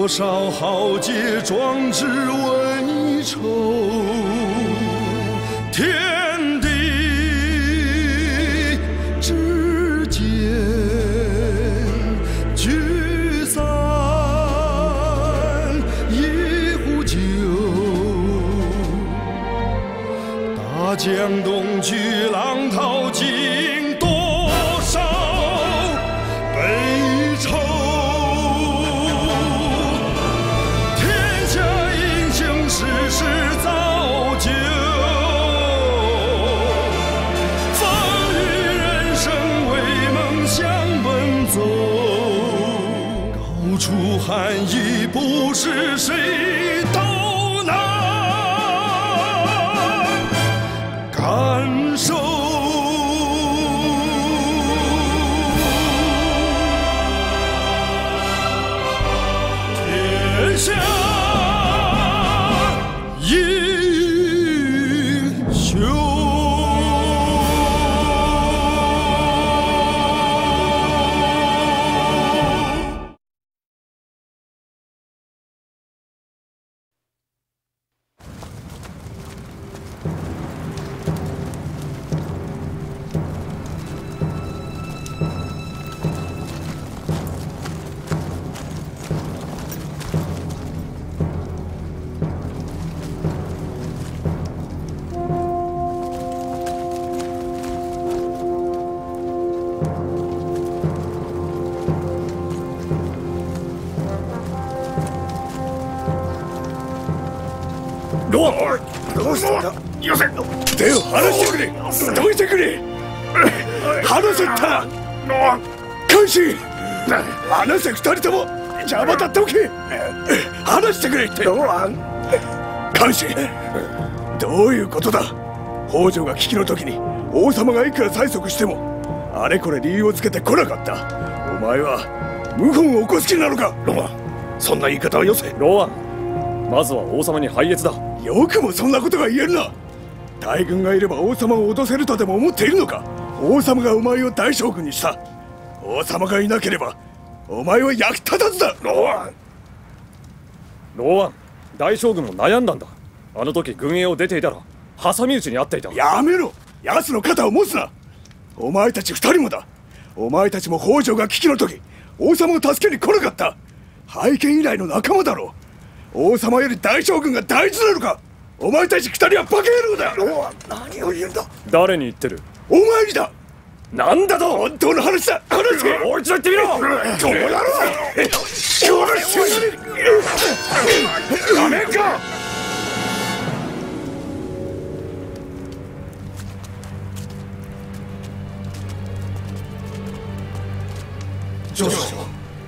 多少豪杰壮志为仇，天地之间聚散一壶酒，大江东去，浪淘尽多少悲愁。天下英雄，世事造就，风雨人生为梦想奔走。高处寒意，不是谁都能感受。天下英雄。 ロア、どうしたんだ。よせ、手を離してくれ。どいてくれ。離せったら。監視。離せ、二人とも邪魔だっておけ。離してくれって。ロアン。監視。どういうことだ。北条が危機の時に王様がいくら催促してもあれこれ理由をつけて来なかった。お前は謀反を起こす気なのか。ロアン、そんな言い方はよせ。 ロアン、まずは王様に拝謁だ。 よくもそんなことが言えるな。大軍がいれば王様を脅せるとでも思っているのか。王様がお前を大将軍にした。王様がいなければお前は役立たずだ。ロアン、 ロアン、大将軍も悩んだんだ。あの時軍営を出ていたら挟み撃ちに遭っていた。 やめろ。奴の肩を持つな。お前たち二人もだ。お前たちも北条が危機の時王様を助けに来なかった。拝見以来の仲間だろう。王様より大将軍が大事なのか。お前たち二人はバカ野郎だ。ロアン、何を言うんだ。 誰に言ってる。 お前にだ。 なんだと。 本当の話だ。話せ。 もう一度言ってみろ。 この野郎。やめんか。 上司。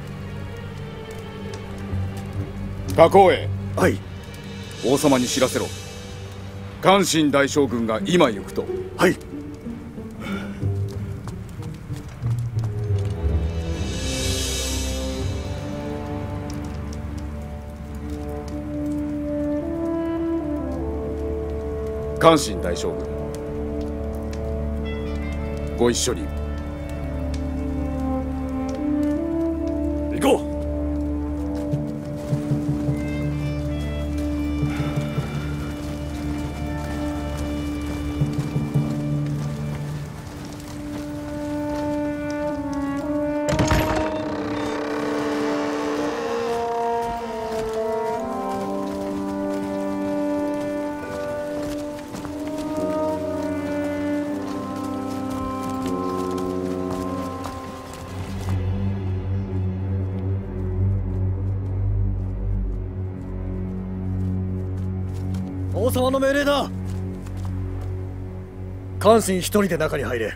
加工へ。 はい。 王様に知らせろ。関心大将軍が今行くと。 はい。 関心大将軍、ご一緒に行こう。 王様の命令だ。関心一人で中に入れ。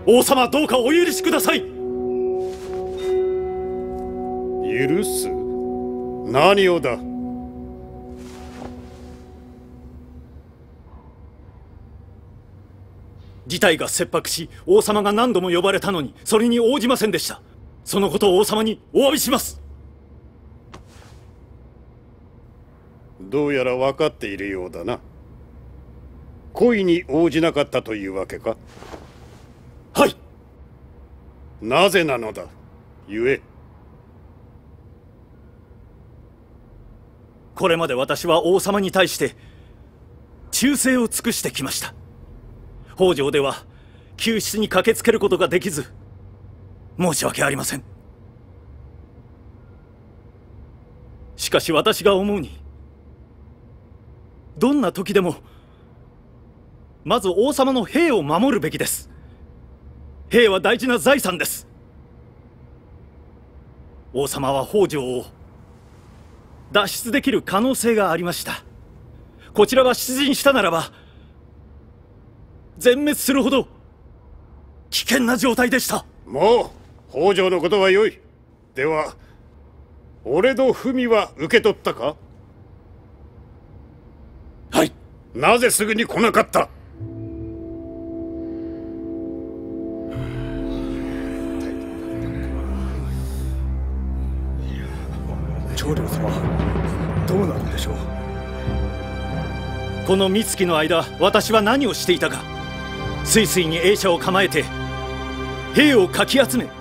王様、どうかお許しください。 許す？何をだ？ 事態が切迫し、王様が何度も呼ばれたのにそれに応じませんでした。そのことを王様にお詫びします。 どうやら分かっているようだな。恋に応じなかったというわけか？ はい。 なぜなのだ？言え。 これまで私は王様に対して忠誠を尽くしてきました。北条では救出に駆けつけることができず申し訳ありません。しかし私が思うに、どんな時でもまず王様の兵を守るべきです。兵は大事な財産です。王様は北条を脱出できる可能性がありました。こちらが出陣したならば全滅するほど危険な状態でした。 もう北条のことはよい。では俺の文は受け取ったか？ はい。 なぜすぐに来なかった？ 長領様、どうなるんでしょう。この三月の間、私は何をしていたか。スイスイに営舎を構えて兵をかき集め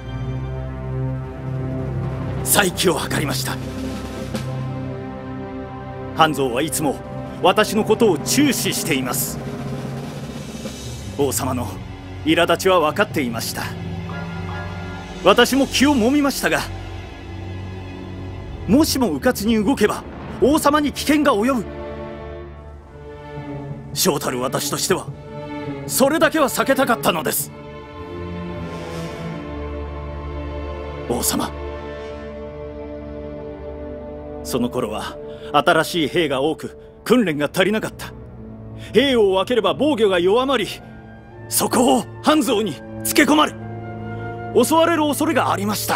再起を図りました。半蔵はいつも私のことを注視しています。王様の苛立ちは分かっていました。私も気をもみましたが、もしも迂闊に動けば王様に危険が及ぶ。将たる私としてはそれだけは避けたかったのです。王様、その頃は新しい兵が多く訓練が足りなかった。兵を分ければ防御が弱まり、そこを半蔵につけ込まれ襲われる恐れがありました。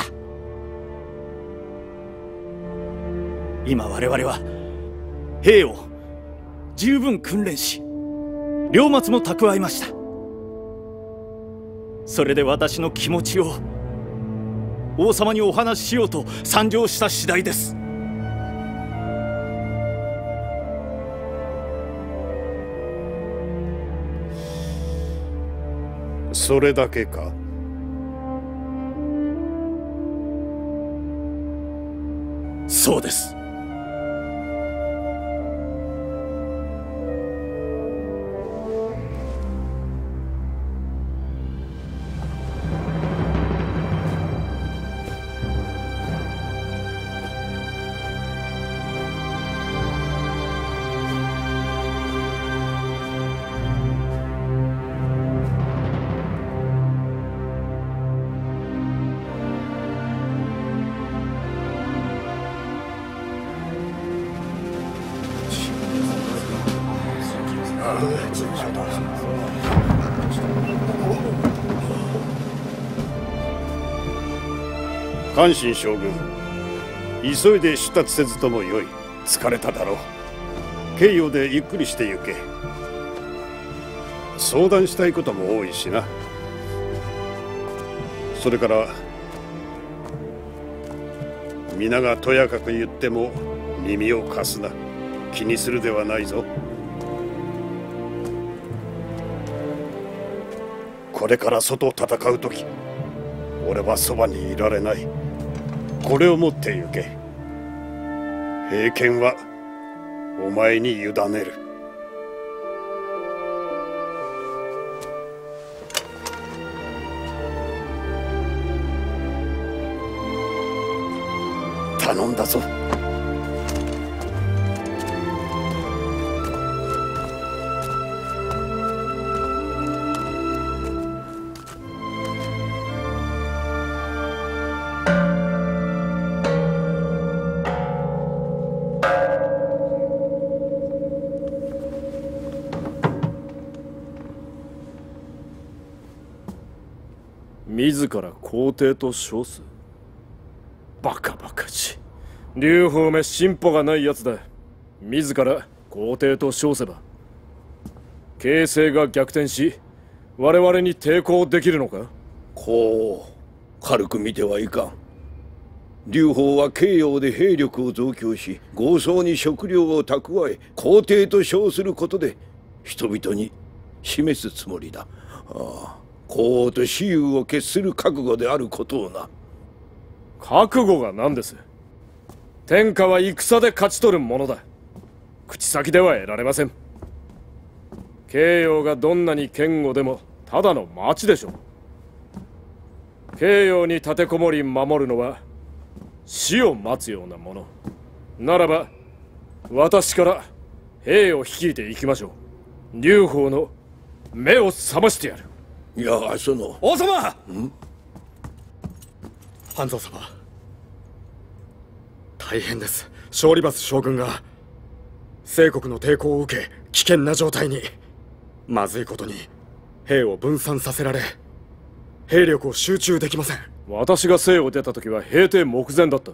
今我々は兵を十分訓練し糧秣も蓄えました。それで私の気持ちを王様にお話ししようと参上した次第です。 それだけか？ そうです。 関心将軍、急いで出立せずともよい。疲れただろう。京葉でゆっくりして行け。相談したいことも多いしな。それから皆がとやかく言っても耳を貸すな。気にするではないぞ。これから外を戦う時、俺はそばにいられない。これを持って行け。兵権はお前に委ねる。頼んだぞ。 自ら皇帝と称す。バカバカしい。劉邦め進歩がないやつだ。自ら皇帝と称せば形勢が逆転し我々に抵抗できるのか。 こう軽く見てはいかん。劉邦は慶陽で兵力を増強し、豪壮に食料を蓄え、皇帝と称することで人々に示すつもりだ。皇王と私有を決する覚悟であることをな。 覚悟が何です。天下は戦で勝ち取るものだ。口先では得られません。慶陽がどんなに堅固でもただの町でしょう。慶陽に立てこもり守るのは死を待つようなものならば、私から兵を率いていきましょう。劉邦の目を覚ましてやる。 いや、その王様。半蔵様、大変です。勝利罰将軍が清国の抵抗を受け危険な状態に。まずいことに兵を分散させられ、兵力を集中できません。 私が清を出た時は平定目前だった。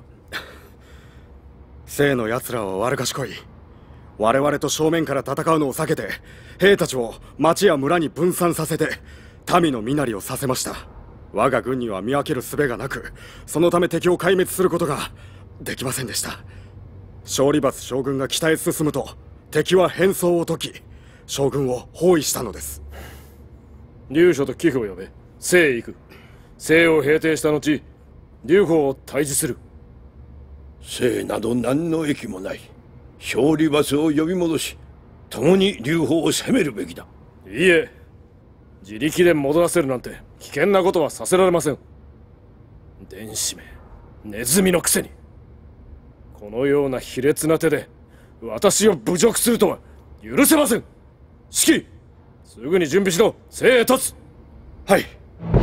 清の奴らは悪賢い。我々と正面から戦うのを避けて兵たちを町や村に分散させて民の身なりをさせました。我が軍には見分ける術がなく、そのため敵を壊滅することができませんでした。勝利罰将軍が北へ進むと敵は変装を解き、将軍を包囲したのです。 劉書と貴婦を呼べ。清へ行く。清を平定した後、劉邦を退治する。 清など何の益もない。勝利罰を呼び戻し、共に劉邦を攻めるべきだ。 いいえ、自力で戻らせるなんて危険なことはさせられません。電子め、ネズミのくせにこのような卑劣な手で私を侮辱するとは許せません。指揮、すぐに準備しろ。清へ立つ。 はい。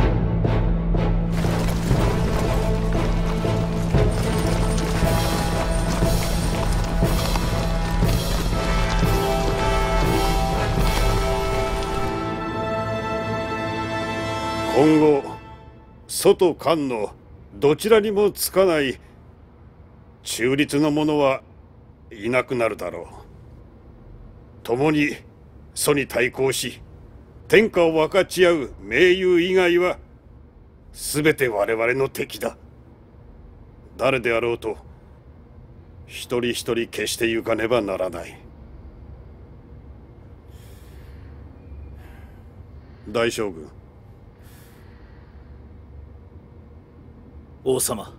今後外官のどちらにもつかない中立の者はいなくなるだろう。共に楚に対抗し天下を分かち合う盟友以外は全て我々の敵だ。誰であろうと一人一人消してゆかねばならない。大将軍。 王様、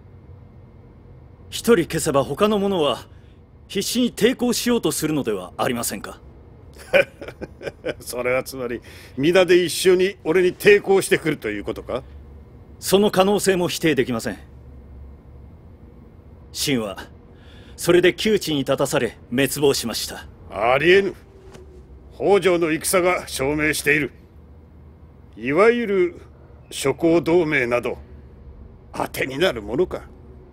一人消せば他の者は必死に抵抗しようとするのではありませんか。 それはつまり皆で一緒に俺に抵抗してくるということか。 その可能性も否定できません。秦はそれで窮地に立たされ滅亡しました。 ありえぬ。北条の戦が証明している。いわゆる諸侯同盟など当てになるものか。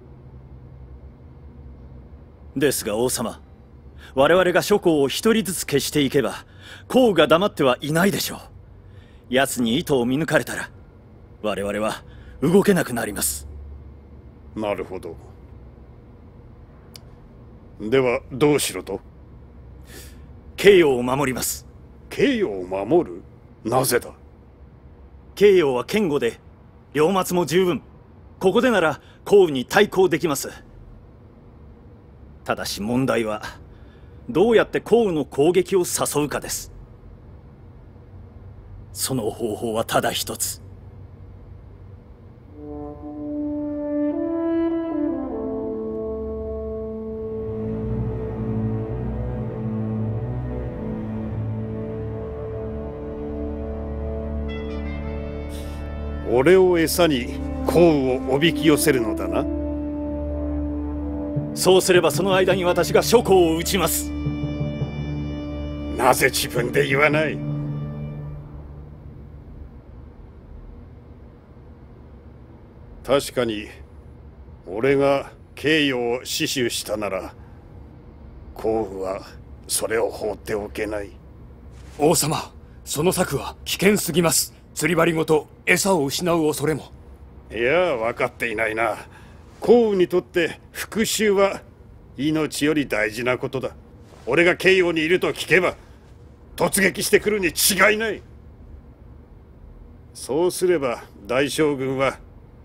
ですが王様、我々が諸侯を一人ずつ消していけば項羽が黙ってはいないでしょう。奴に糸を見抜かれたら我々は動けなくなります。 なるほど。ではどうしろと。 慶陽を守ります。 慶陽を守る？なぜだ。 慶陽は堅固で領末も十分。ここでなら項羽に対抗できます。ただし問題はどうやって項羽の攻撃を誘うかです。その方法はただ一つ。 俺を餌に項羽をおびき寄せるのだな。 そうすればその間に私が諸侯を討ちます。 なぜ自分で言わない。確かに俺が慶陽を死守したなら項羽はそれを放っておけない。 王様、その策は危険すぎます。釣り針ごと餌を失う恐れも。 いや、分かっていないな。項羽にとって復讐は命より大事なことだ。俺が慶応にいると聞けば突撃してくるに違いない。そうすれば大将軍は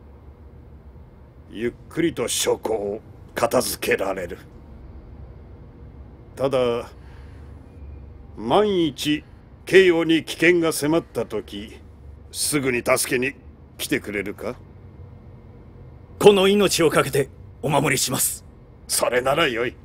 ゆっくりと諸侯を片付けられる。ただ万一慶応に危険が迫った時、すぐに助けに来てくれるか？ この命をかけてお守りします。 それならよい。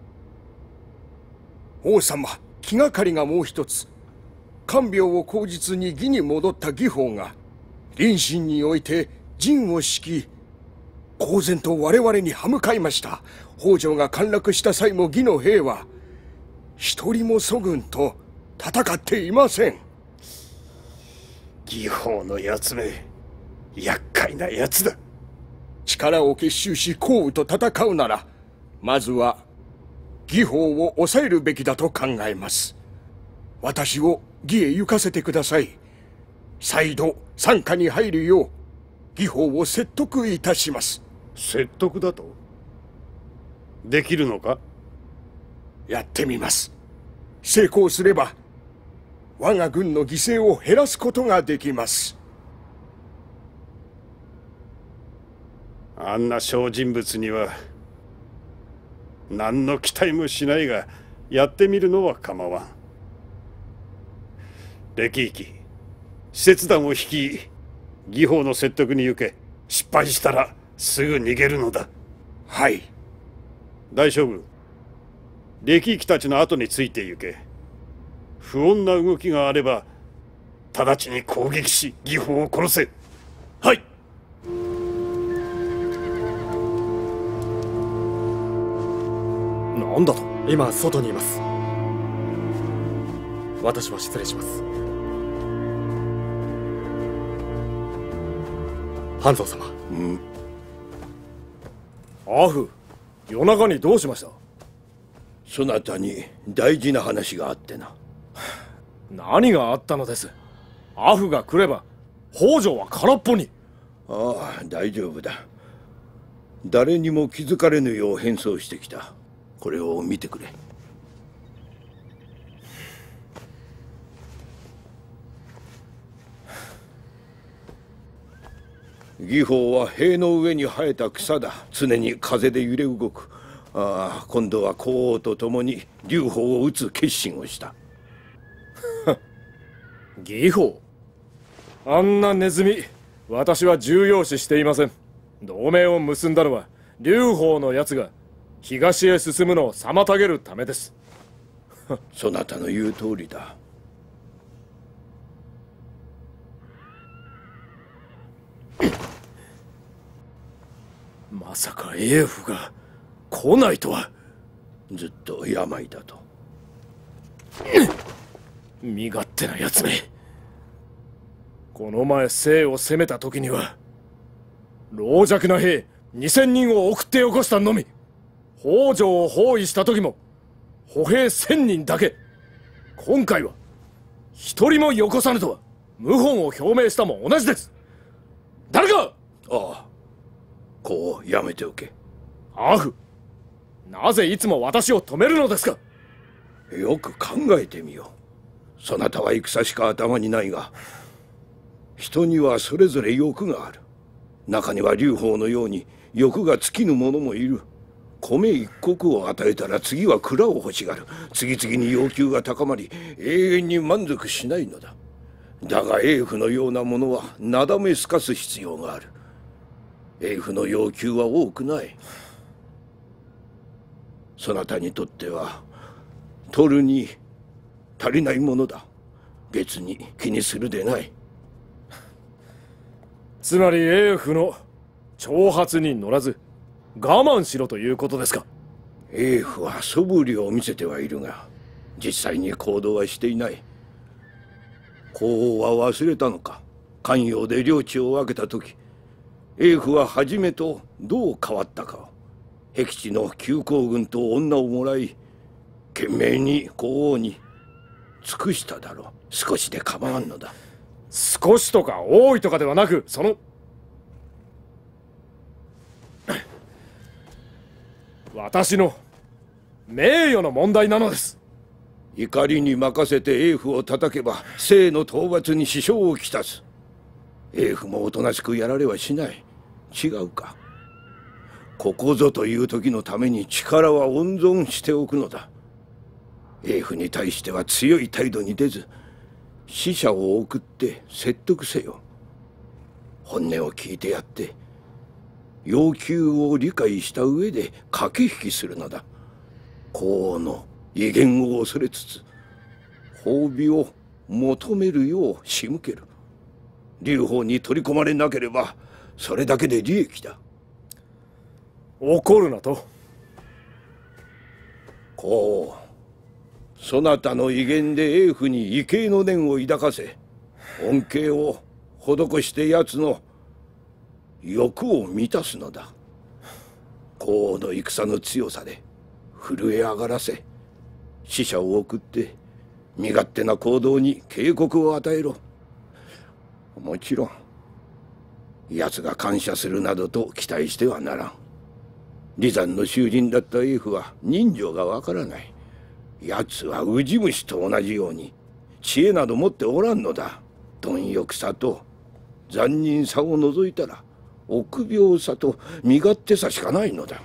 王様、気がかりがもう一つ。看病を口実に義に戻った義方が臨身において陣を敷き、公然と我々に歯向かいました。北条が陥落した際も義の兵は一人も楚軍と戦っていません。 義方のやつめ、厄介なやつだ。 力を結集し項羽と戦うなら、まずは義方を抑えるべきだと考えます。私を義へ行かせてください。再度傘下に入るよう義方を説得いたします。 説得だと？できるのか？ やってみます。成功すれば我が軍の犠牲を減らすことができます。 あんな小人物には何の期待もしないが、やってみるのは構わん。歴々、使節団を率い義方の説得に行け。失敗したらすぐ逃げるのだ。 はい。 大将軍、歴々たちの後について行け。不穏な動きがあれば直ちに攻撃し義方を殺せ。 はい。 なんだと？ 今外にいます。私は失礼します。半蔵様。 アフ、夜中にどうしました？ そなたに大事な話があってな。 何があったのです？アフが来れば北条は空っぽに。 ああ、大丈夫だ。誰にも気づかれぬよう変装してきた。これを見てくれ。義方は塀の上に生えた草だ。常に風で揺れ動く。ああ、今度は項王と共に劉邦を討つ決心をした。 義方、あんなネズミ、私は重要視していません。同盟を結んだのは劉邦のやつが東へ進むのを妨げるためです。 そなたの言う通りだ。 まさかエーフが来ないとは。 ずっと病だと。 身勝手なやつめ。この前西を攻めた時には老弱な兵2000人を送ってよこしたのみ。北条を包囲した時も歩兵1000人だけ。今回は一人もよこさぬとは謀反を表明したも同じです。誰か！ ああ、こうやめておけ。 アフ、なぜいつも私を止めるのですか？ よく考えてみよう。そなたは戦しか頭にないが、人にはそれぞれ欲がある。中には劉邦のように欲が尽きぬ者もいる。米一石を与えたら次は蔵を欲しがる。次々に要求が高まり、永遠に満足しないのだ。だがエーフのようなものはなだめすかす必要がある。エーフの要求は多くない。そなたにとっては取るに足りないものだ。別に気にするでない。 つまりエーフの挑発に乗らず我慢しろということですか？ エーフは素振りを見せてはいるが、実際に行動はしていない。項王は忘れたのか。咸陽で領地を分けた時、エーフは初めとどう変わったか。僻地の旧皇軍と女をもらい、懸命に項王に尽くしただろう。少しで構わんのだ。 少しとか多いとかではなく、私の名誉の問題なのです。 怒りに任せて英父を叩けば生の討伐に支障をきたす。英父もおとなしくやられはしない。違うか。ここぞという時のために力は温存しておくのだ。英父に対しては強い態度に出ず、使者を送って説得せよ。本音を聞いてやって要求を理解した上で駆け引きするのだ。皇王の威厳を恐れつつ褒美を求めるよう仕向ける。劉邦に取り込まれなければそれだけで利益だ。 怒るなと。 皇王、そなたの威厳で英父に畏敬の念を抱かせ、恩恵を施して奴の欲を満たすのだ。皇王の戦の強さで震え上がらせ、使者を送って身勝手な行動に警告を与えろ。もちろん奴が感謝するなどと期待してはならん。李山の囚人だった英父は人情がわからない。奴はウジ虫と同じように知恵など持っておらんのだ。貪欲さと残忍さを除いたら臆病さと身勝手さしかないのだ。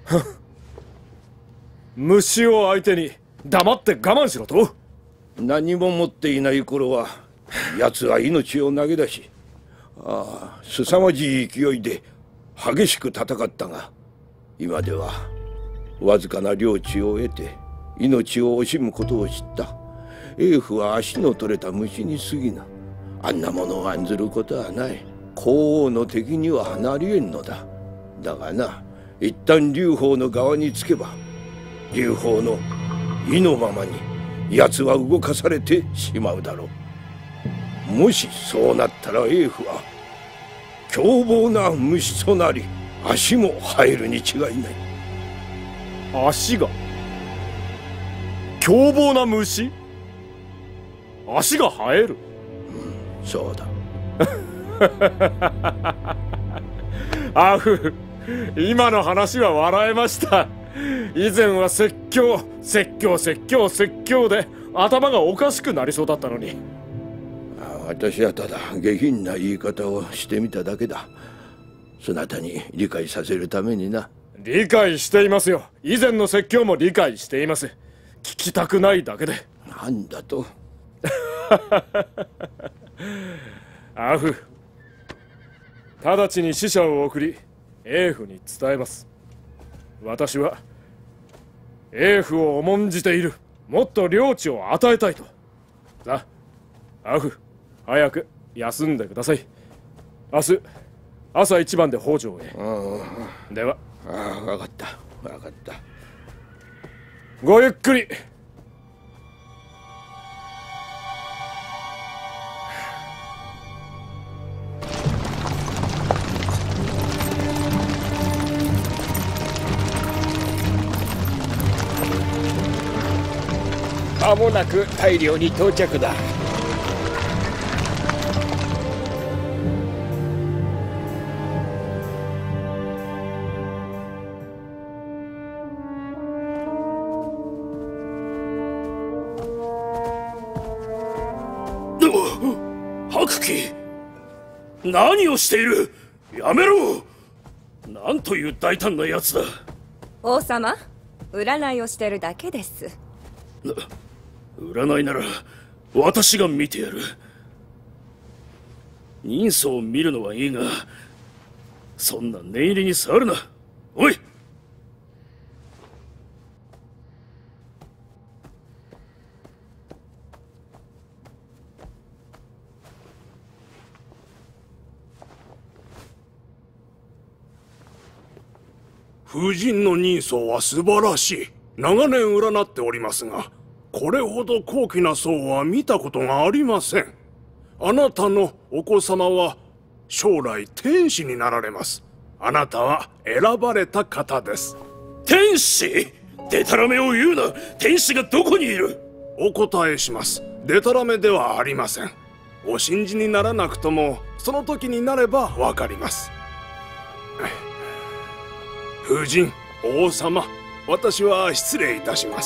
虫を相手に黙って我慢しろと。 何も持っていない頃は奴は命を投げ出し、凄まじい勢いで激しく戦ったが、今ではわずかな領地を得て命を惜しむことを知った。英父は足の取れた虫に過ぎぬ。あんなものを案ずることはない。皇王の敵にはなりえんのだ。だがな、一旦劉邦の側につけば劉邦の意のままに奴は動かされてしまうだろう。もしそうなったら英父は凶暴な虫となり、足も生えるに違いない。 足が凶暴な虫？足が生える？ そうだ。 アフ、今の話は笑えました。以前は説教で頭がおかしくなりそうだったのに。 私はただ下品な言い方をしてみただけだ。そなたに理解させるためにな。 理解していますよ。以前の説教も理解しています。聞きたくないだけで。 なんだと。 アフ、直ちに使者を送り英父に伝えます。私は英父を重んじている。もっと領地を与えたいと。さあ、アフ、早く休んでください。明日朝一番で北条へ。では。 分かった分かった。 ごゆっくり。 間もなく大領に到着だ。 白鬼、何をしている。やめろ。なんという大胆なやつだ。 王様、占いをしてるだけです。 占いなら私が見てやる。人相を見るのはいいが、そんな念入りに触るな。おい。 夫人の人相は素晴らしい。長年占っておりますが、これほど高貴な相は見たことがありません。あなたのお子様は将来天使になられます。あなたは選ばれた方です。 天使？デタラメを言うな。天使がどこにいる？ お答えします。デタラメではありません。 お信じにならなくともその時になればわかります。夫人、王様、私は失礼いたします。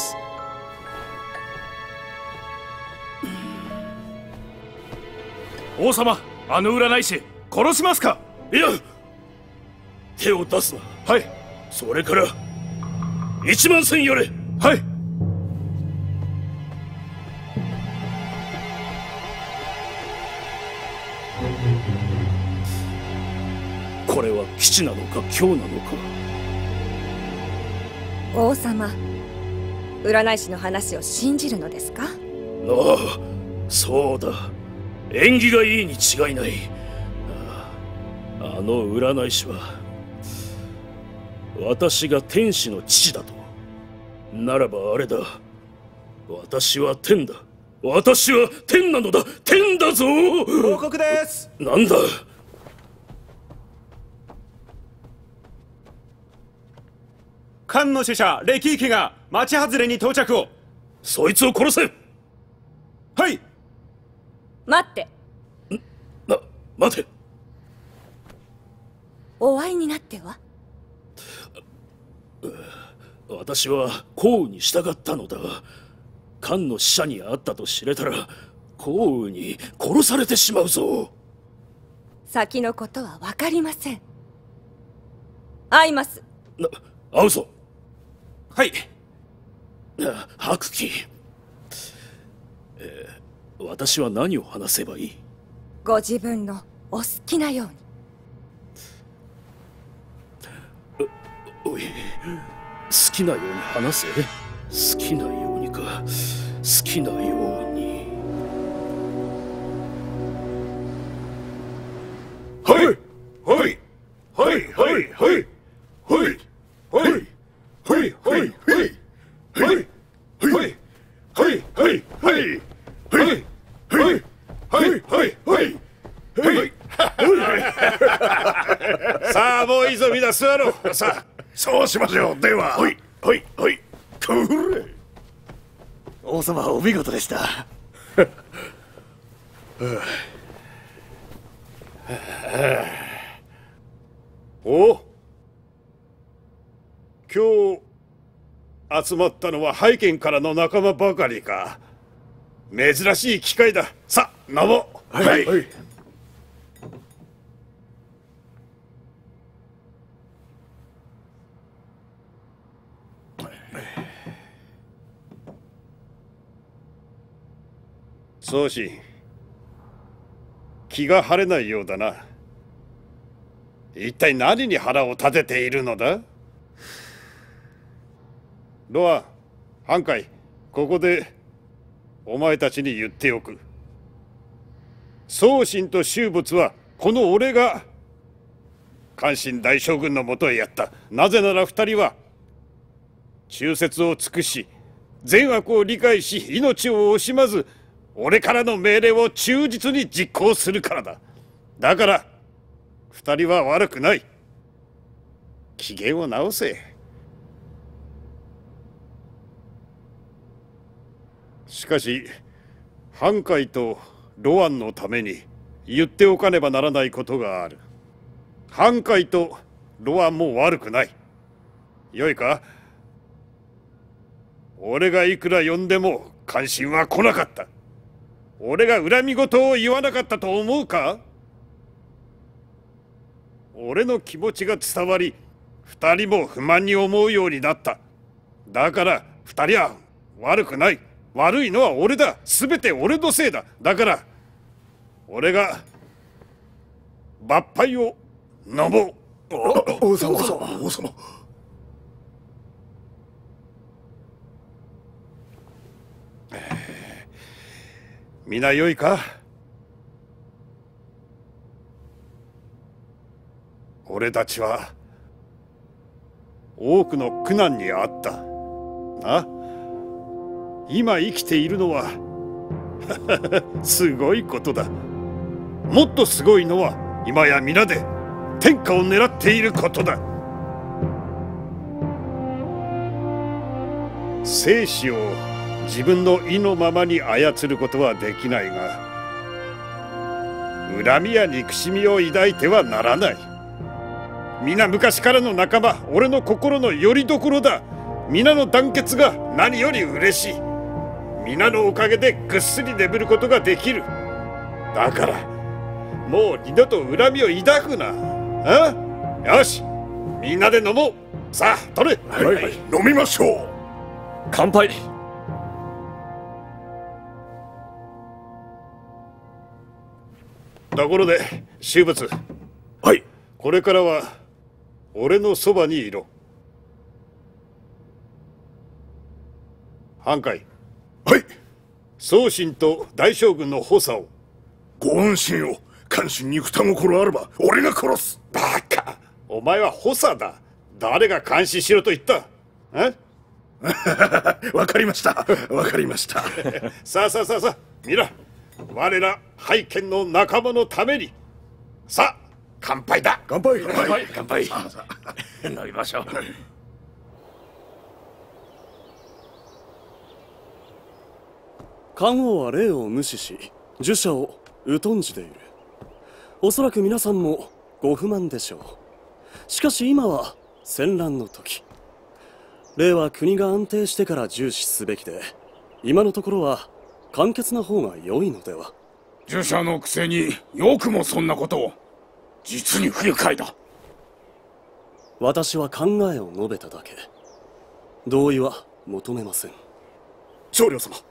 王様、あの占い師殺しますか？ いや、手を出すな。 はい。 それから1万銭やれ。 はい。 これは吉なのか凶なのか。 王様、占い師の話を信じるのですか？ ああ、そうだ。縁起がいいに違いない。あの占い師は私が天使の父だと。ならばあれだ。私は天だ。私は天なのだ。天だぞ。 報告です。 なんだ。 漢の使者レキーキが町外れに到着を。 そいつを殺せ。 はい。 待って。 待て。 お会いになっては？ 私は項羽に従ったのだが、漢の使者に会ったと知れたら項羽に殺されてしまうぞ。 先のことは分かりません。会います。 会うぞ。 はい。 白鬼、私は何を話せばいい？ ご自分のお好きなように。 おい、好きなように話せ。好きなようにか。好きなように。 はいはいはいはいはいはいはいはいはいはいはいはいはいはいさあもういいぞ、みんな座ろう。さあそうしましょう。では。 はいはいはい。これ王様お見事でした。 お、今日集まったのは拝見からの仲間ばかりか。珍しい機会だ。さあ飲もう。 はい、はい。 宗師、気が晴れないようだな。一体何に腹を立てているのだ？ロア、半海、ここでお前たちに言っておく。宗信と宗仏はこの俺が漢神大将軍のもとへやった。なぜなら二人は忠節を尽くし、善悪を理解し、命を惜しまず俺からの命令を忠実に実行するからだ。だから二人は悪くない。機嫌を直せ。しかし半海とロアンのために言っておかねばならないことがある。半海とロアンも悪くない。よいか？俺がいくら呼んでも関心は来なかった。俺が恨み事を言わなかったと思うか？俺の気持ちが伝わり、二人も不満に思うようになった。だから二人は悪くない。悪いのは俺だ。すべて俺のせいだ。だから俺が抜杯を飲もう。 王様、王様。 皆よいか？俺たちは多くの苦難にあった。な？今生きているのはすごいことだ。もっとすごいのは今や皆で天下を狙っていることだ。生死を自分の意のままに操ることはできないが、 恨みや憎しみを抱いてはならない。皆昔からの仲間、俺の心の拠り所だ。皆の団結が何より嬉しい。皆のおかげでぐっすり眠ることができる。だからもう二度と恨みを抱くな。よし、みんなで飲もう。さあ取れ。 はい、飲みましょう。 乾杯。 ところで終物。 はい。 これからは俺のそばにいろ。半海。 はい。 宗信と大将軍の補佐を。 ご安心を。関心に二心あれば俺が殺す。 バカ、お前は補佐だ。誰が監視しろと言った？ わかりました。わかりました。 さあさあさあさあ、皆我ら拝見の仲間のために、さあ乾杯だ。 乾杯。 乾杯。 乾杯。 飲みましょう。 漢王は礼を無視し儒者を疎んじている。おそらく皆さんもご不満でしょう。しかし今は戦乱の時。礼は国が安定してから重視すべきで、今のところは簡潔な方が良いのでは。 儒者のくせによくもそんなことを。実に不愉快だ。 私は考えを述べただけ。同意は求めません。 長領様。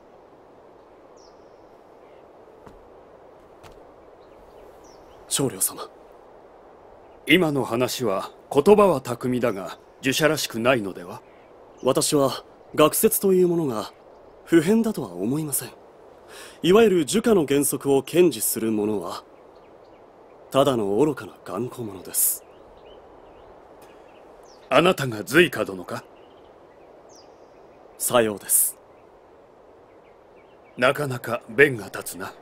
長領様。 今の話は言葉は巧みだが儒者らしくないのでは。 私は学説というものが不変だとは思いません。いわゆる儒家の原則を堅持する者はただの愚かな頑固者です。 あなたが隋華殿か？ さようです。 なかなか弁が立つな。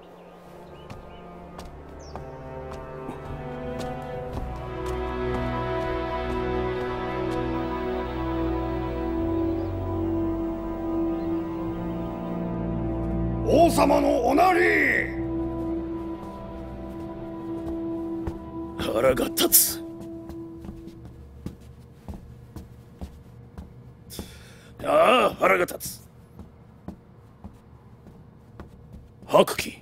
王様のおなり。 腹が立つ。ああ、腹が立つ。白騎、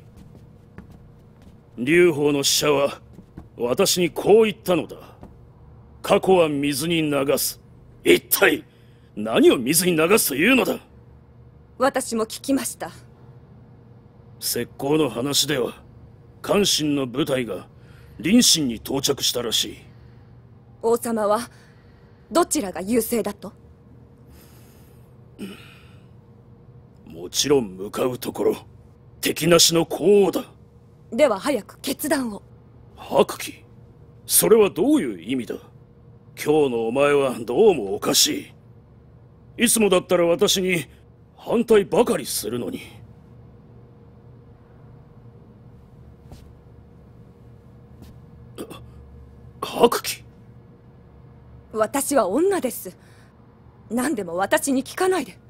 劉邦の使者は私にこう言ったのだ。過去は水に流す。一体何を水に流すというのだ。 私も聞きました。 石膏の話では関心の部隊が臨沁に到着したらしい。 王様はどちらが優勢だと？ もちろん向かうところ敵なしの皇后だ。 では早く決断を。 白騎、それはどういう意味だ。今日のお前はどうもおかしい。いつもだったら私に反対ばかりするのに。白騎、 私は女です。何でも私に聞かないで。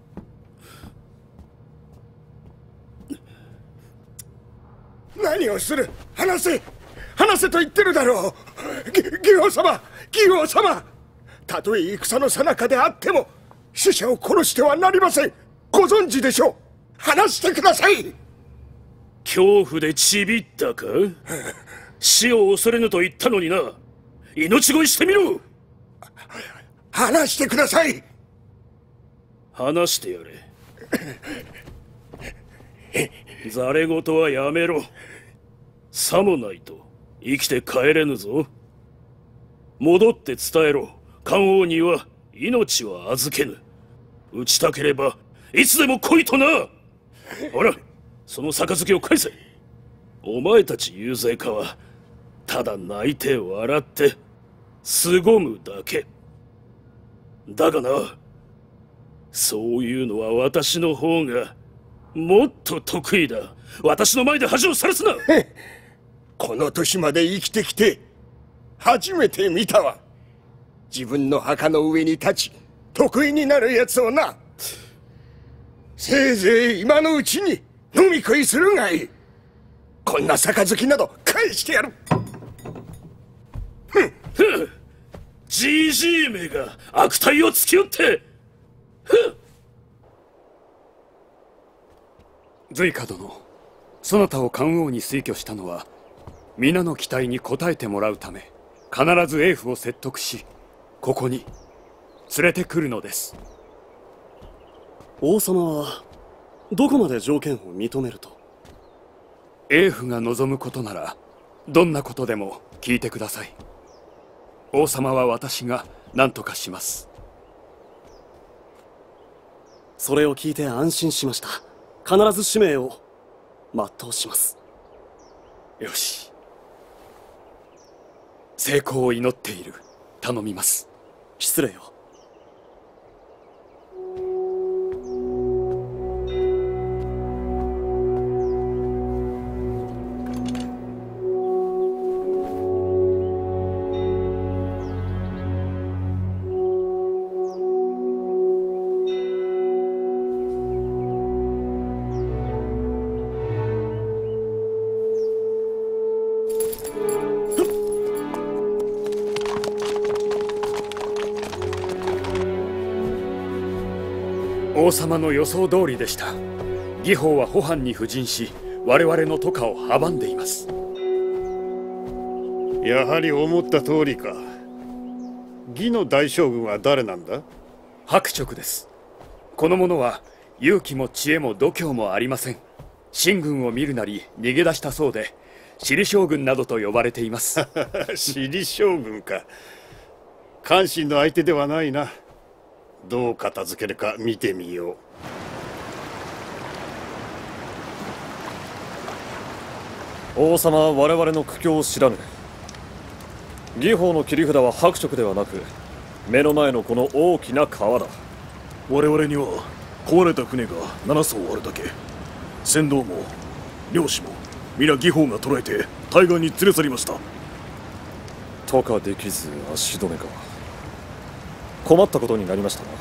何をする。話せ。話せと言ってるだろう。義王様、義王様。たとえ戦の最中であっても死者を殺してはなりません。ご存知でしょう。話してください。 恐怖でちびったか？死を恐れぬと言ったのにな。命乞いしてみろ。 話してください。 話してやれ。ざれ言はやめろ。さもないと生きて帰れぬぞ。戻って伝えろ。漢王には命は預けぬ。討ちたければいつでも来いとな。ほら、その杯を返せ。お前たち遊説家はただ泣いて笑って凄むだけだがな。そういうのは私の方がもっと得意だ。私の前で恥をさらすな。 この年まで生きてきて初めて見たわ。自分の墓の上に立ち得意になるやつをな。せいぜい今のうちに飲み食いするがいい。 こんな杯など返してやる。 じじいめが悪態をつきよって。 隋花殿、そなたを漢王に推挙したのは皆の期待に応えてもらうため、必ず英父を説得し、ここに連れてくるのです。 王様はどこまで条件を認めると？ 英父が望むことならどんなことでも聞いてください。王様は私が何とかします。 それを聞いて安心しました。必ず使命を全うします。 よし、成功を祈っている。頼みます。 失礼を。 王様の予想通りでした。魏鳳は穂藩に布陣し、我々の渡河を阻んでいます。 やはり思った通りか。魏の大将軍は誰なんだ？ 伯直です。この者は勇気も知恵も度胸もありません。秦軍を見るなり逃げ出したそうで、私利将軍などと呼ばれています。 私利将軍か。関心の相手ではないな。どう片付けるか見てみよう。王様は我々の苦境を知らぬ。魏鳳の切り札は伯直ではなく、目の前のこの大きな川だ。 我々には壊れた船が7艘あるだけ。船頭も漁師も皆魏鳳が捕らえて対岸に連れ去りました。 渡河できず足止めか。困ったことになりましたな。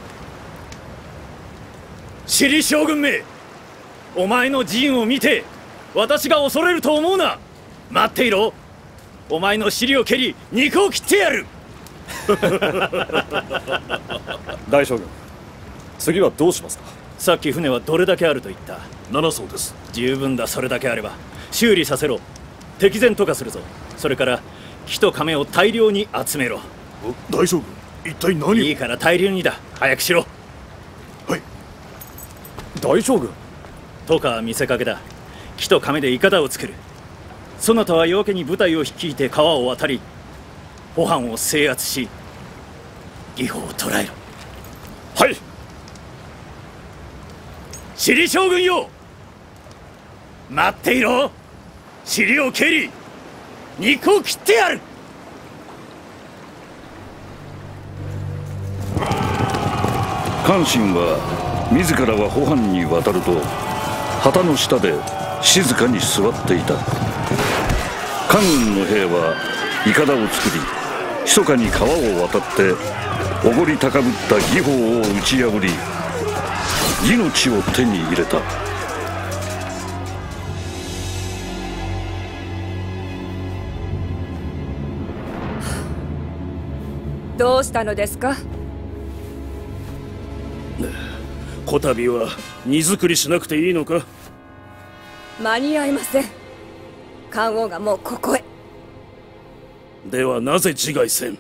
私利将軍め、お前の陣を見て私が恐れると思うな。待っていろ。お前の尻を蹴り肉を切ってやる。 大将軍、次はどうしますか？ さっき船はどれだけあると言った？ 7艘です。 十分だ。それだけあれば修理させろ。敵前とかするぞ。それから木と亀を大量に集めろ。 大将軍、一体何を？ いいから大量にだ。早くしろ。 はい。 大将軍、 とか見せかけだ。木と亀でイカダを作る。そなたは夜明けに部隊を率いて川を渡り、穂藩を制圧し、魏鳳を捕らえろ。 はい。 私利将軍よ、待っていろ。尻を蹴り肉を切ってやる。 関心は自らは穂藩に渡ると旗の下で静かに座っていた。官軍の兵はイカダを作り、密かに川を渡って誇り高ぶった魏鳳を打ち破り、魏の地を手に入れた。 どうしたのですか？ こたびは荷造りしなくていいのか？ 間に合いません。漢王がもうここへ。 ではなぜ自害せん？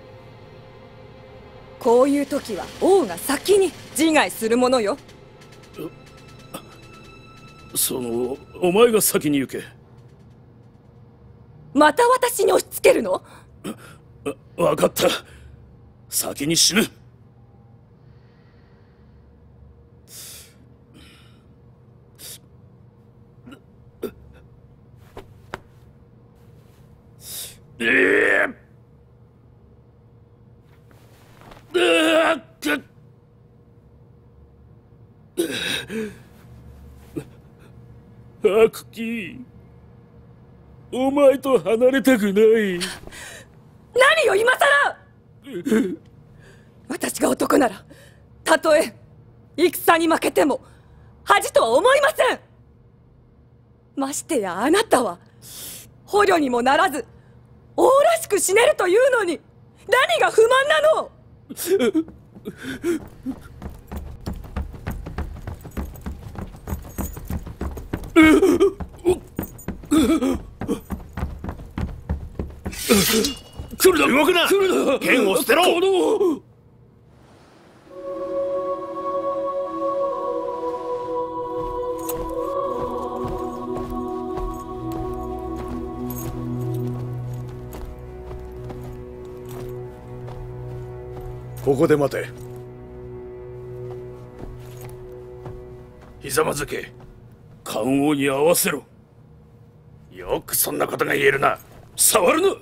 こういう時は王が先に自害するものよ。 お前が先に行け。 また私に押し付けるの？ 分かった。先に死ぬ。悪鬼、お前と離れたくない。 何よ今さら。私が男ならたとえ戦に負けても恥とは思いません。 ましてやあなたは捕虜にもならず王らしく死ねるというのに何が不満なの？ 来るな、動くな。剣を捨てろ。 ここで待て。 ひざまずけ。漢王に合わせろ。よくそんなことが言えるな。触るな。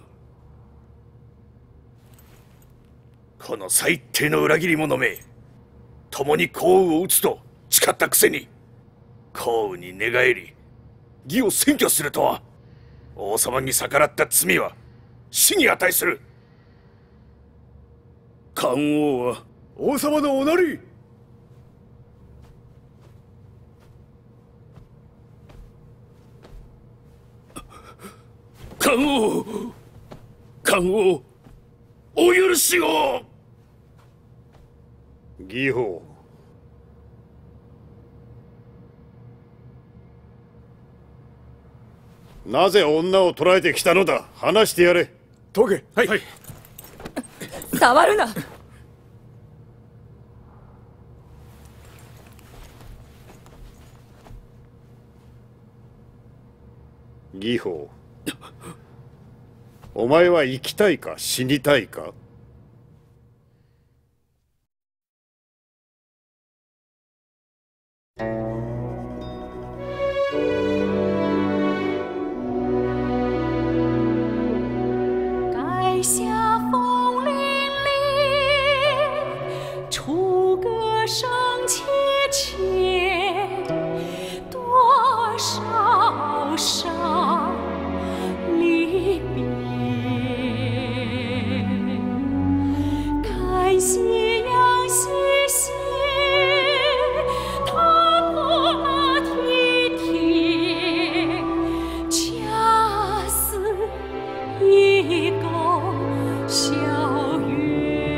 この最低の裏切り者め、共に項羽を討つと誓ったくせに項羽に寝返り義を占拠するとは、王様に逆らった罪は死に値する。漢王は王様のおなり。 漢王、漢王、お許しを。 義父、なぜ女を捕らえてきたのだ。話してやれ。 トゲ。 はい。 触るな。 義父、お前は生きたいか死にたいか。 垓下风凛凛，楚歌声切切，多少伤离别。看夕阳西斜，踏破马蹄蹄，恰似一钩小月。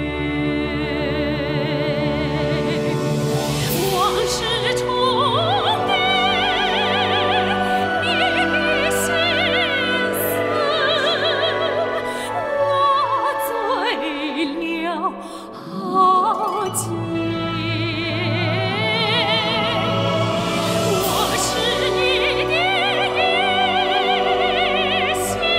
往事重叠，你心思，我醉了好几。我是你的一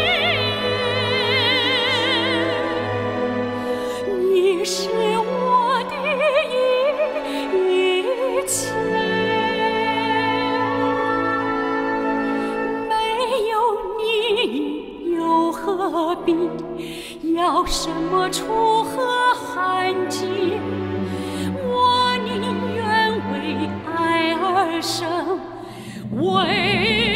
心，你是我的一切。没有你又何必要什么楚河汉界？我宁愿为爱而生，为